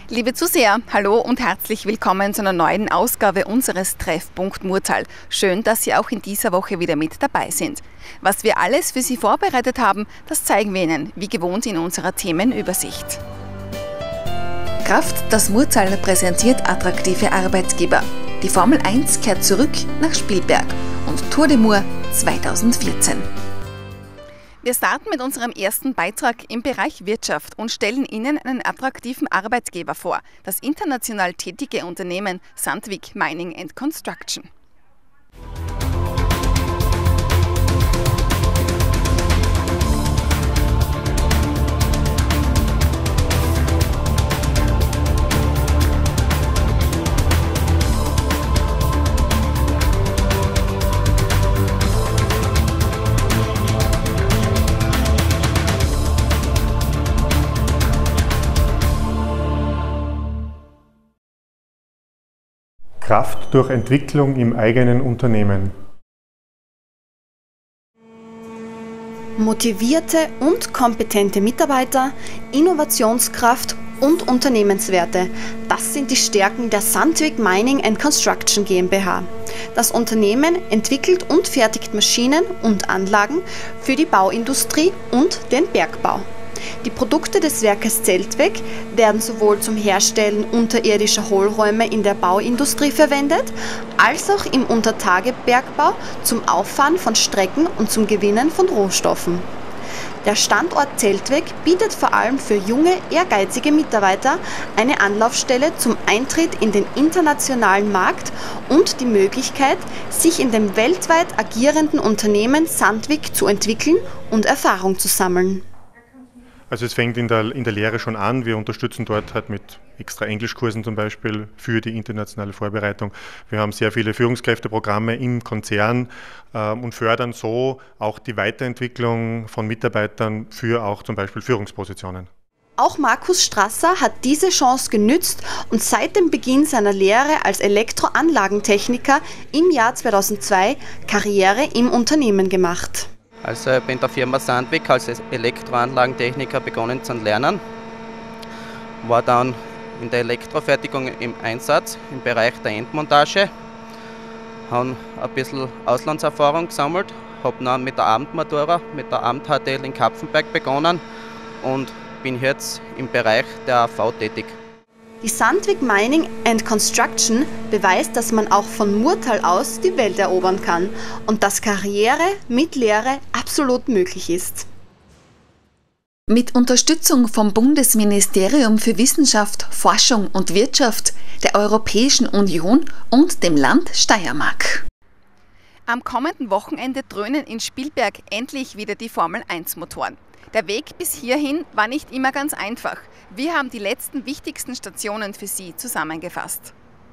Liebe Zuseher, hallo und herzlich willkommen zu einer neuen Ausgabe unseres Treffpunkt Murtal. Schön, dass Sie auch in dieser Woche wieder mit dabei sind. Was wir alles für Sie vorbereitet haben, das zeigen wir Ihnen, wie gewohnt, in unserer Themenübersicht. Kraft, das Murtal präsentiert attraktive Arbeitgeber. Die Formel 1 kehrt zurück nach Spielberg und Tour de Mur 2014. Wir starten mit unserem ersten Beitrag im Bereich Wirtschaft und stellen Ihnen einen attraktiven Arbeitgeber vor, das international tätige Unternehmen Sandvik Mining & Construction. Kraft durch Entwicklung im eigenen Unternehmen. Motivierte und kompetente Mitarbeiter, Innovationskraft und Unternehmenswerte. Das sind die Stärken der Sandvik Mining & Construction GmbH. Das Unternehmen entwickelt und fertigt Maschinen und Anlagen für die Bauindustrie und den Bergbau. Die Produkte des Werkes Zeltweg werden sowohl zum Herstellen unterirdischer Hohlräume in der Bauindustrie verwendet, als auch im Untertagebergbau zum Auffahren von Strecken und zum Gewinnen von Rohstoffen. Der Standort Zeltweg bietet vor allem für junge, ehrgeizige Mitarbeiter eine Anlaufstelle zum Eintritt in den internationalen Markt und die Möglichkeit, sich in dem weltweit agierenden Unternehmen Sandvik zu entwickeln und Erfahrung zu sammeln. Also es fängt in der Lehre schon an. Wir unterstützen dort halt mit extra Englischkursen zum Beispiel für die internationale Vorbereitung. Wir haben sehr viele Führungskräfteprogramme im Konzern und fördern so auch die Weiterentwicklung von Mitarbeitern für auch zum Beispiel Führungspositionen. Auch Markus Strasser hat diese Chance genützt und seit dem Beginn seiner Lehre als Elektroanlagentechniker im Jahr 2002 Karriere im Unternehmen gemacht. Also ich bin in der Firma Sandvik als Elektroanlagentechniker begonnen zu lernen. War dann in der Elektrofertigung im Einsatz im Bereich der Endmontage. Habe ein bisschen Auslandserfahrung gesammelt, habe dann mit der Abendmatura, mit der Abend HTL in Kapfenberg begonnen und bin jetzt im Bereich der AV tätig. Die Sandvik Mining & Construction beweist, dass man auch von Murtal aus die Welt erobern kann und dass Karriere mit Lehre absolut möglich ist. Mit Unterstützung vom Bundesministerium für Wissenschaft, Forschung und Wirtschaft, der Europäischen Union und dem Land Steiermark. Am kommenden Wochenende dröhnen in Spielberg endlich wieder die Formel-1-Motoren. Der Weg bis hierhin war nicht immer ganz einfach. Wir haben die letzten wichtigsten Stationen für Sie zusammengefasst.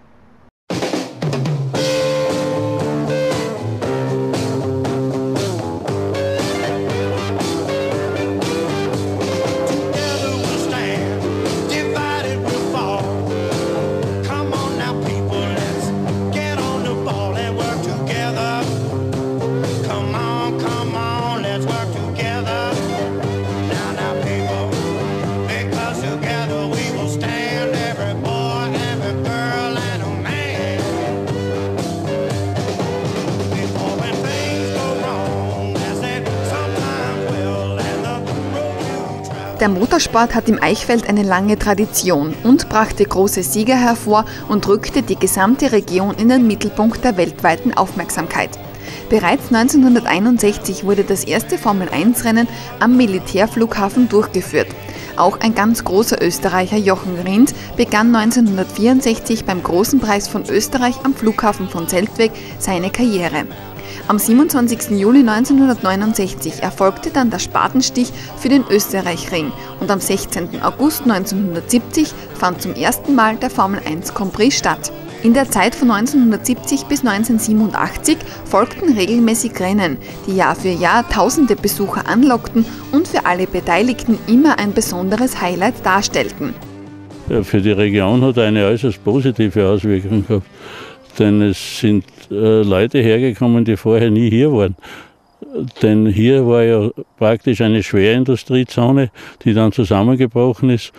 Der Motorsport hat im Eichfeld eine lange Tradition und brachte große Sieger hervor und rückte die gesamte Region in den Mittelpunkt der weltweiten Aufmerksamkeit. Bereits 1961 wurde das erste Formel-1-Rennen am Militärflughafen durchgeführt. Auch ein ganz großer Österreicher, Jochen Rindt, begann 1964 beim Großen Preis von Österreich am Flughafen von Zeltweg seine Karriere. Am 27. Juli 1969 erfolgte dann der Spatenstich für den Österreichring und am 16. August 1970 fand zum ersten Mal der Formel 1 Grand Prix statt. In der Zeit von 1970 bis 1987 folgten regelmäßig Rennen, die Jahr für Jahr tausende Besucher anlockten und für alle Beteiligten immer ein besonderes Highlight darstellten. Ja, für die Region hat er eine äußerst positive Auswirkung gehabt, denn es sind Leute hergekommen, die vorher nie hier waren. Denn hier war ja praktisch eine Schwerindustriezone, die dann zusammengebrochen ist.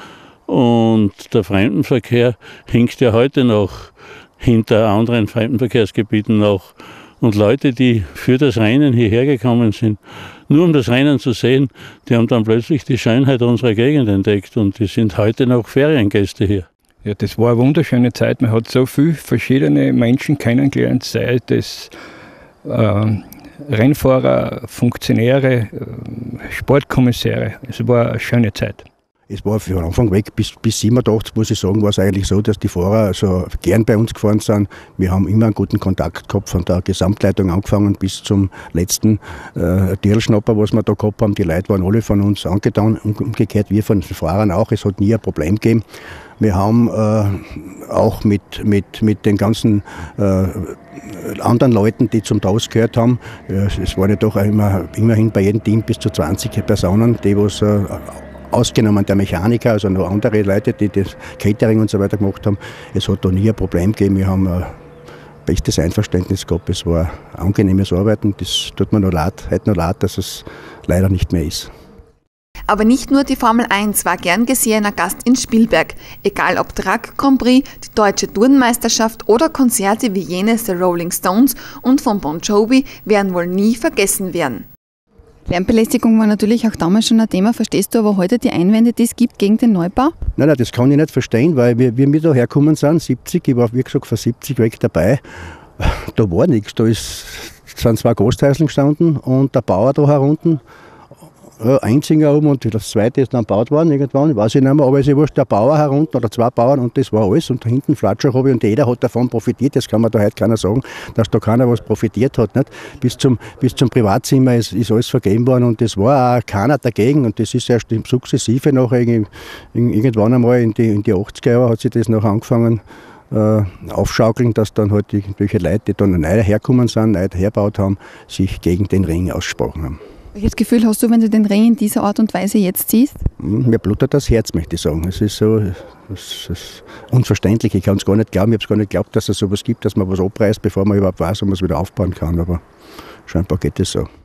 Und der Fremdenverkehr hinkt ja heute noch hinter anderen Fremdenverkehrsgebieten nach. Und Leute, die für das Rennen hierher gekommen sind, nur um das Rennen zu sehen, die haben dann plötzlich die Schönheit unserer Gegend entdeckt und die sind heute noch Feriengäste hier. Ja, das war eine wunderschöne Zeit. Man hat so viele verschiedene Menschen kennengelernt, sei es Rennfahrer, Funktionäre, Sportkommissäre. Es war eine schöne Zeit. Es war von Anfang weg bis 87, muss ich sagen, war es eigentlich so, dass die Fahrer also gern bei uns gefahren sind. Wir haben immer einen guten Kontakt gehabt, von der Gesamtleitung angefangen bis zum letzten Dirlschnapper, was wir da gehabt haben. Die Leute waren alle von uns angetan, umgekehrt wir von den Fahrern auch. Es hat nie ein Problem gegeben. Wir haben auch mit den ganzen anderen Leuten, die zum TAUS gehört haben, es waren ja doch immerhin bei jedem Team bis zu 20 Personen, die was ausgenommen der Mechaniker, also noch andere Leute, die das Catering und so weiter gemacht haben. Es hat da nie ein Problem gegeben. Wir haben bestes Einverständnis gehabt. Es war angenehmes Arbeiten. Das tut mir heute noch leid, dass es leider nicht mehr ist. Aber nicht nur die Formel 1 war gern gesehener Gast in Spielberg. Egal ob Truck Grand Prix, die deutsche Tourenmeisterschaft oder Konzerte wie jenes der Rolling Stones und von Bon Jovi werden wohl nie vergessen werden. Lärmbelästigung war natürlich auch damals schon ein Thema. Verstehst du aber heute die Einwände, die es gibt gegen den Neubau? Nein, das kann ich nicht verstehen, weil wir da hergekommen sind, 70, ich war wie gesagt von 70 weg dabei, da war nichts. Da sind 2 Gasthäuseln gestanden und der Bauer da herunten, einziger oben und das zweite ist dann gebaut worden irgendwann, weiß ich nicht mehr, aber es ist wurscht, der Bauer herunten oder 2 Bauern und das war alles und da hinten Flatscher habe ich und jeder hat davon profitiert, das kann man da heute keiner sagen, dass da keiner was profitiert hat. Nicht? Bis zum Privatzimmer ist alles vergeben worden und das war auch keiner dagegen und das ist erst sukzessive nachher irgendwann einmal in die 80er Jahre hat sich das noch angefangen aufschaukeln, dass dann halt irgendwelche Leute, die dann neu hergekommen sind, neu hergebaut haben, sich gegen den Ring ausgesprochen haben. Welches Gefühl hast du, wenn du den Ring in dieser Art und Weise jetzt siehst? Mir blutet das Herz, möchte ich sagen. Es ist so es ist unverständlich. Ich kann es gar nicht glauben. Ich habe es gar nicht geglaubt, dass es sowas gibt, dass man was abreißt, bevor man überhaupt weiß, ob man es wieder aufbauen kann. Aber scheinbar geht es so.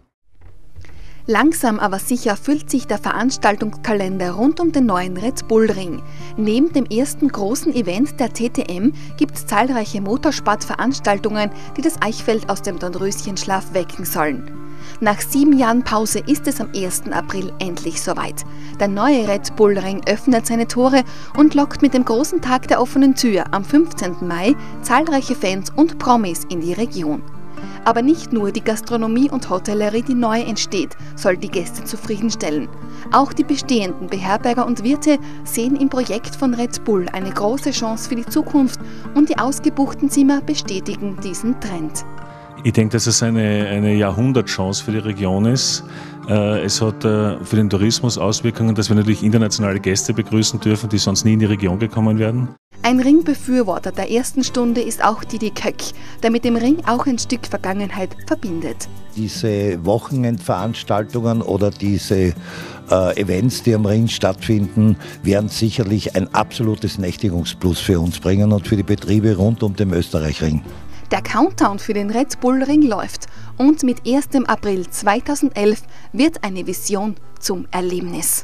Langsam aber sicher füllt sich der Veranstaltungskalender rund um den neuen Red Bull Ring. Neben dem ersten großen Event der TTM gibt es zahlreiche Motorsportveranstaltungen, die das Eichfeld aus dem Dornröschenschlaf wecken sollen. Nach 7 Jahren Pause ist es am 1. April endlich soweit. Der neue Red Bull Ring öffnet seine Tore und lockt mit dem großen Tag der offenen Tür am 15. Mai zahlreiche Fans und Promis in die Region. Aber nicht nur die Gastronomie und Hotellerie, die neu entsteht, soll die Gäste zufriedenstellen. Auch die bestehenden Beherberger und Wirte sehen im Projekt von Red Bull eine große Chance für die Zukunft und die ausgebuchten Zimmer bestätigen diesen Trend. Ich denke, dass es eine Jahrhundertchance für die Region ist. Es hat für den Tourismus Auswirkungen, dass wir natürlich internationale Gäste begrüßen dürfen, die sonst nie in die Region gekommen wären. Ein Ringbefürworter der ersten Stunde ist auch Didi Köck, der mit dem Ring auch ein Stück Vergangenheit verbindet. Diese Wochenendveranstaltungen oder diese Events, die am Ring stattfinden, werden sicherlich ein absolutes Nächtigungsplus für uns bringen und für die Betriebe rund um den Österreichring. Der Countdown für den Red Bull Ring läuft und mit 1. April 2011 wird eine Vision zum Erlebnis.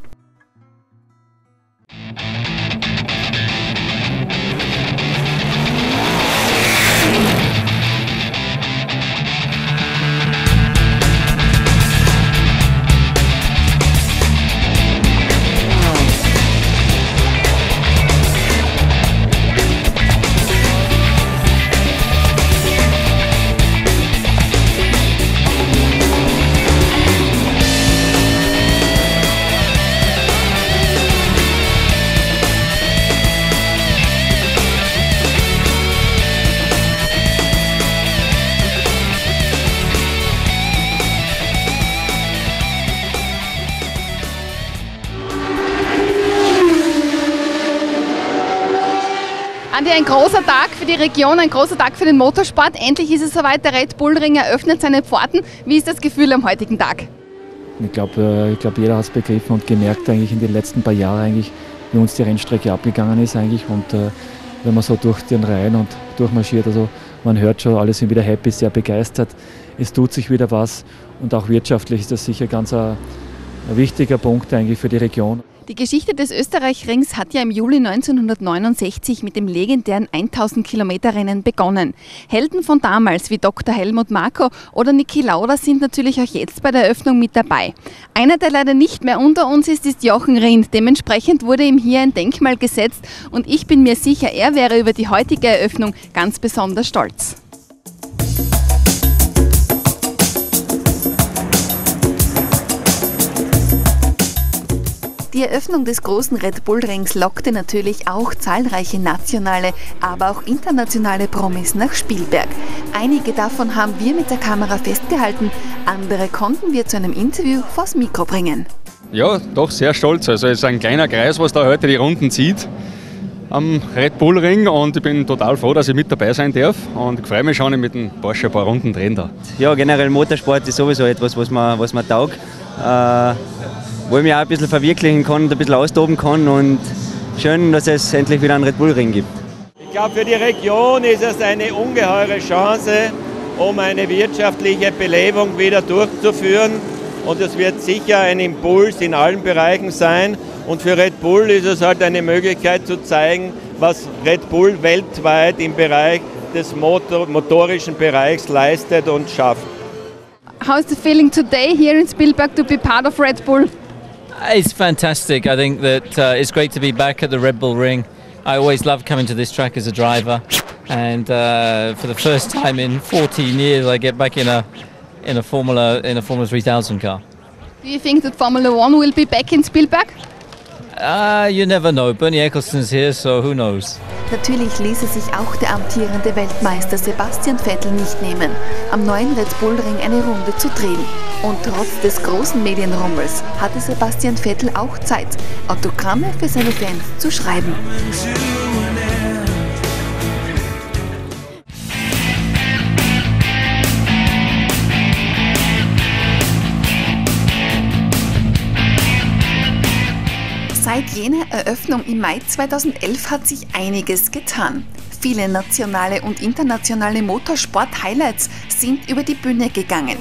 Andi, ein großer Tag für die Region, ein großer Tag für den Motorsport. Endlich ist es soweit, der Red Bull Ring eröffnet seine Pforten. Wie ist das Gefühl am heutigen Tag? Ich glaube, jeder hat es begriffen und gemerkt eigentlich in den letzten paar Jahren eigentlich, wie uns die Rennstrecke abgegangen ist eigentlich. Und wenn man so durch den Rhein und durchmarschiert, also man hört schon, alle sind wieder happy, sehr begeistert. Es tut sich wieder was und auch wirtschaftlich ist das sicher ganz ein wichtiger Punkt eigentlich für die Region. Die Geschichte des Österreich-Rings hat ja im Juli 1969 mit dem legendären 1000-Kilometer-Rennen begonnen. Helden von damals wie Dr. Helmut Marko oder Niki Lauda sind natürlich auch jetzt bei der Eröffnung mit dabei. Einer, der leider nicht mehr unter uns ist Jochen Rindt. Dementsprechend wurde ihm hier ein Denkmal gesetzt und ich bin mir sicher, er wäre über die heutige Eröffnung ganz besonders stolz. Die Eröffnung des großen Red Bull Rings lockte natürlich auch zahlreiche nationale, aber auch internationale Promis nach Spielberg. Einige davon haben wir mit der Kamera festgehalten, andere konnten wir zu einem Interview vors Mikro bringen. Ja, doch sehr stolz. Also es ist ein kleiner Kreis, was da heute die Runden zieht am Red Bull Ring und ich bin total froh, dass ich mit dabei sein darf und ich freue mich schon, mit dem Porsche ein paar Runden drehen da. Ja, generell Motorsport ist sowieso etwas, was mir taugt. Wo ich mich auch ein bisschen verwirklichen kann und ein bisschen austoben kann und schön, dass es endlich wieder einen Red Bull Ring gibt. Ich glaube, für die Region ist es eine ungeheure Chance, um eine wirtschaftliche Belebung wieder durchzuführen und es wird sicher ein Impuls in allen Bereichen sein und für Red Bull ist es halt eine Möglichkeit zu zeigen, was Red Bull weltweit im Bereich des motorischen Bereichs leistet und schafft. How's the feeling today here in Spielberg to be part of Red Bull? It's fantastic. I think that it's great to be back at the Red Bull Ring. I always love coming to this track as a driver, and for the first time in 14 years, I get back in a Formula 3000 car. Do you think that Formula One will be back in Spielberg? You never know. Bernie Ecclestone's here, so who knows? Natürlich ließe sich auch der amtierende Weltmeister Sebastian Vettel nicht nehmen, am neuen Red Bull Ring eine Runde zu drehen. Und trotz des großen Medienrummels hatte Sebastian Vettel auch Zeit, Autogramme für seine Fans zu schreiben. Seit jener Eröffnung im Mai 2011 hat sich einiges getan. Viele nationale und internationale Motorsport-Highlights sind über die Bühne gegangen.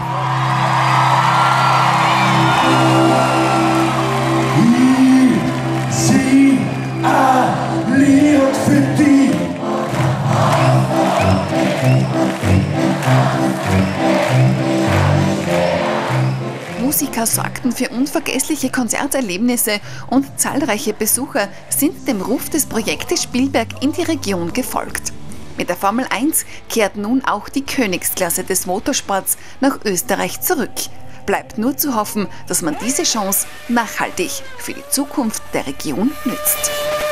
Musiker sorgten für unvergessliche Konzerterlebnisse und zahlreiche Besucher sind dem Ruf des Projektes Spielberg in die Region gefolgt. Mit der Formel 1 kehrt nun auch die Königsklasse des Motorsports nach Österreich zurück. Bleibt nur zu hoffen, dass man diese Chance nachhaltig für die Zukunft der Region nützt.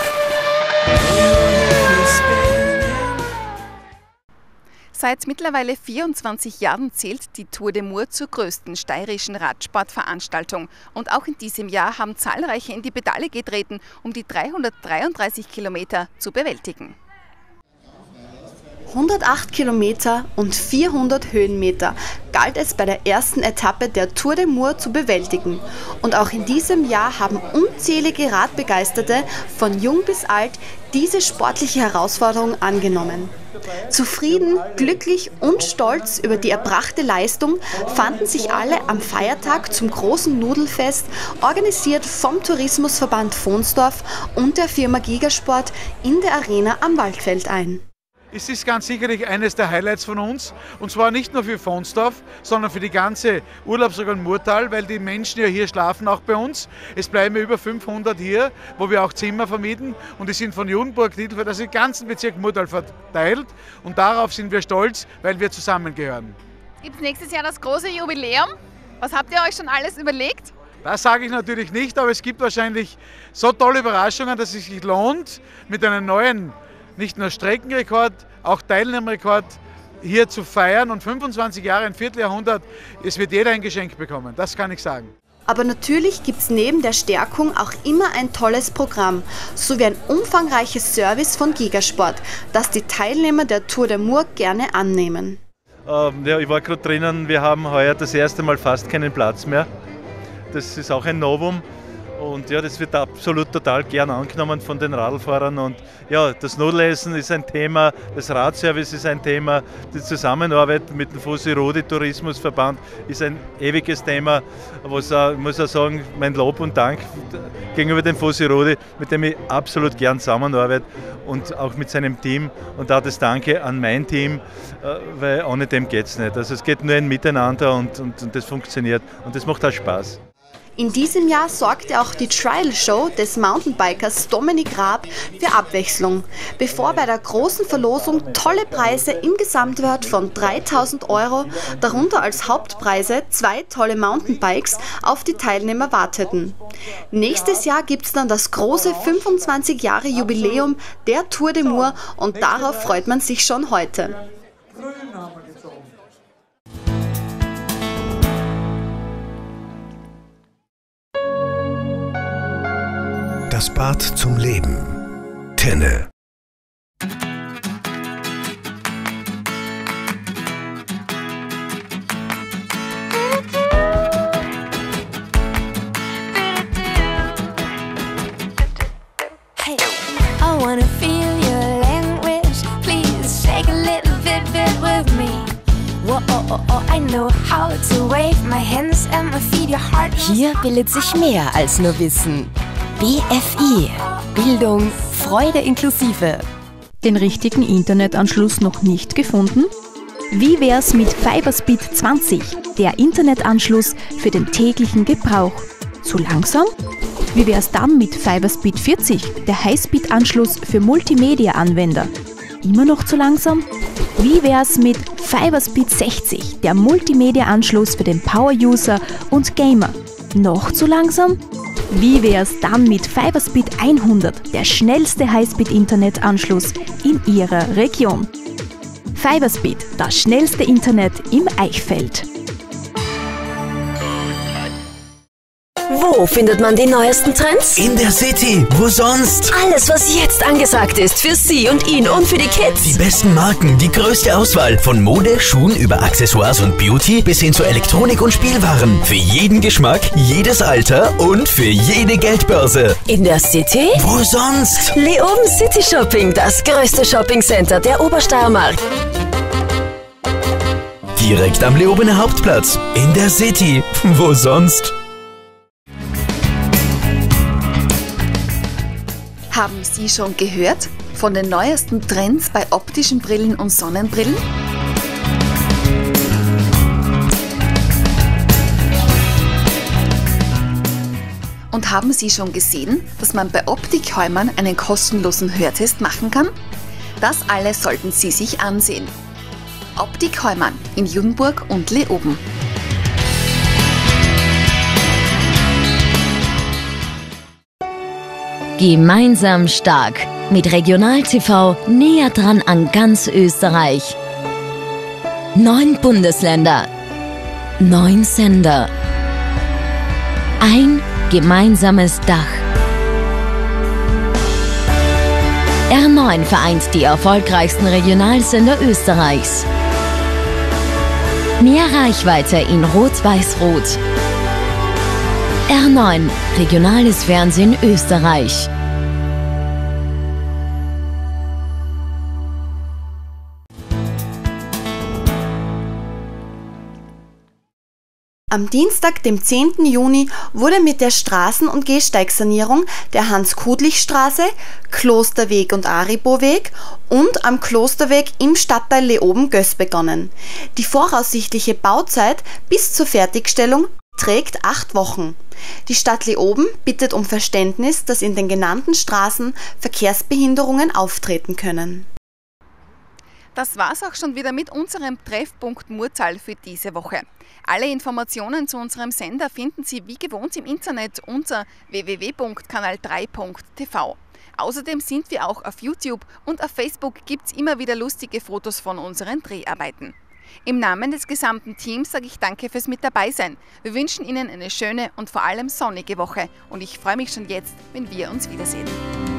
Seit mittlerweile 24 Jahren zählt die Tour de Mur zur größten steirischen Radsportveranstaltung. Und auch in diesem Jahr haben zahlreiche in die Pedale getreten, um die 333 Kilometer zu bewältigen. 108 Kilometer und 400 Höhenmeter galt es bei der ersten Etappe der Tour de Mur zu bewältigen. Und auch in diesem Jahr haben unzählige Radbegeisterte von jung bis alt diese sportliche Herausforderung angenommen. Zufrieden, glücklich und stolz über die erbrachte Leistung fanden sich alle am Feiertag zum großen Nudelfest, organisiert vom Tourismusverband Fonsdorf und der Firma Gigasport in der Arena am Waldfeld ein. Es ist ganz sicherlich eines der Highlights von uns und zwar nicht nur für Fonsdorf, sondern für die ganze Urlaubsregion Murtal, weil die Menschen ja hier schlafen, auch bei uns. Es bleiben über 500 hier, wo wir auch Zimmer vermieten und die sind von Judenburg, Titelfeld, also den ganzen Bezirk Murtal verteilt und darauf sind wir stolz, weil wir zusammengehören. Gibt es nächstes Jahr das große Jubiläum? Was habt ihr euch schon alles überlegt? Das sage ich natürlich nicht, aber es gibt wahrscheinlich so tolle Überraschungen, dass es sich lohnt, mit einem neuen nicht nur Streckenrekord, auch Teilnehmerrekord hier zu feiern und 25 Jahre, ein Vierteljahrhundert, es wird jeder ein Geschenk bekommen, das kann ich sagen. Aber natürlich gibt es neben der Stärkung auch immer ein tolles Programm, sowie ein umfangreiches Service von Gigasport, das die Teilnehmer der Tour de Mur gerne annehmen. Ja, ich war gerade drinnen, wir haben heuer das erste Mal fast keinen Platz mehr. Das ist auch ein Novum. Und ja, das wird absolut total gern angenommen von den Radlfahrern. Und ja, das Notlesen ist ein Thema, das Radservice ist ein Thema, die Zusammenarbeit mit dem Fossi-Rodi Tourismusverband ist ein ewiges Thema, was ich muss auch sagen, mein Lob und Dank gegenüber dem Fossi-Rodi, mit dem ich absolut gern zusammenarbeite und auch mit seinem Team. Und auch das Danke an mein Team, weil ohne dem geht es nicht. Also es geht nur ein Miteinander und das funktioniert und das macht auch Spaß. In diesem Jahr sorgte auch die Trial-Show des Mountainbikers Dominik Raab für Abwechslung, bevor bei der großen Verlosung tolle Preise im Gesamtwert von 3.000 €, darunter als Hauptpreise 2 tolle Mountainbikes, auf die Teilnehmer warteten. Nächstes Jahr gibt es dann das große 25 Jahre Jubiläum der Tour de Mur und darauf freut man sich schon heute. Das Bad zum Leben. Tenne. Hey, I wanna feel your language. Please shake a little bit with me. Whoa, I know how to wave my hands and my feet, your heart. Hier bildet sich mehr als nur Wissen. BFI. Bildung, Freude inklusive. Den richtigen Internetanschluss noch nicht gefunden? Wie wär's mit Fiberspeed 20, der Internetanschluss für den täglichen Gebrauch? Zu langsam? Wie wär's dann mit Fiberspeed 40, der Highspeed-Anschluss für Multimedia-Anwender? Immer noch zu langsam? Wie wär's mit Fiberspeed 60, der Multimedia-Anschluss für den Power-User und Gamer? Noch zu langsam? Wie wär's dann mit Fiberspeed 100, der schnellste Highspeed-Internetanschluss in Ihrer Region? Fiberspeed, das schnellste Internet im Eichfeld. Wo findet man die neuesten Trends? In der City. Wo sonst? Alles, was jetzt angesagt ist für Sie und ihn und für die Kids. Die besten Marken, die größte Auswahl. Von Mode, Schuhen über Accessoires und Beauty bis hin zu Elektronik und Spielwaren. Für jeden Geschmack, jedes Alter und für jede Geldbörse. In der City? Wo sonst? Leoben City Shopping, das größte Shoppingcenter der Obersteiermark. Direkt am Leobener Hauptplatz. In der City. Wo sonst? Haben Sie schon gehört von den neuesten Trends bei optischen Brillen und Sonnenbrillen? Und haben Sie schon gesehen, dass man bei Optik Heumann einen kostenlosen Hörtest machen kann? Das alles sollten Sie sich ansehen. Optik Heumann in Judenburg und Leoben. Gemeinsam stark. Mit Regional TV näher dran an ganz Österreich. 9 Bundesländer. 9 Sender. Ein gemeinsames Dach. R9 vereint die erfolgreichsten Regionalsender Österreichs. Mehr Reichweite in Rot-Weiß-Rot. R9, regionales Fernsehen Österreich. Am Dienstag, dem 10. Juni, wurde mit der Straßen- und Gehsteigsanierung der Hans-Kudlich-Straße, Klosterweg und Ariboweg und am Klosterweg im Stadtteil Leoben-Göß begonnen. Die voraussichtliche Bauzeit bis zur Fertigstellung trägt 8 Wochen. Die Stadt Leoben bittet um Verständnis, dass in den genannten Straßen Verkehrsbehinderungen auftreten können. Das war's auch schon wieder mit unserem Treffpunkt Murtal für diese Woche. Alle Informationen zu unserem Sender finden Sie wie gewohnt im Internet unter www.kanal3.tv. Außerdem sind wir auch auf YouTube und auf Facebook gibt's immer wieder lustige Fotos von unseren Dreharbeiten. Im Namen des gesamten Teams sage ich danke fürs mit dabei sein. Wir wünschen Ihnen eine schöne und vor allem sonnige Woche und ich freue mich schon jetzt, wenn wir uns wiedersehen.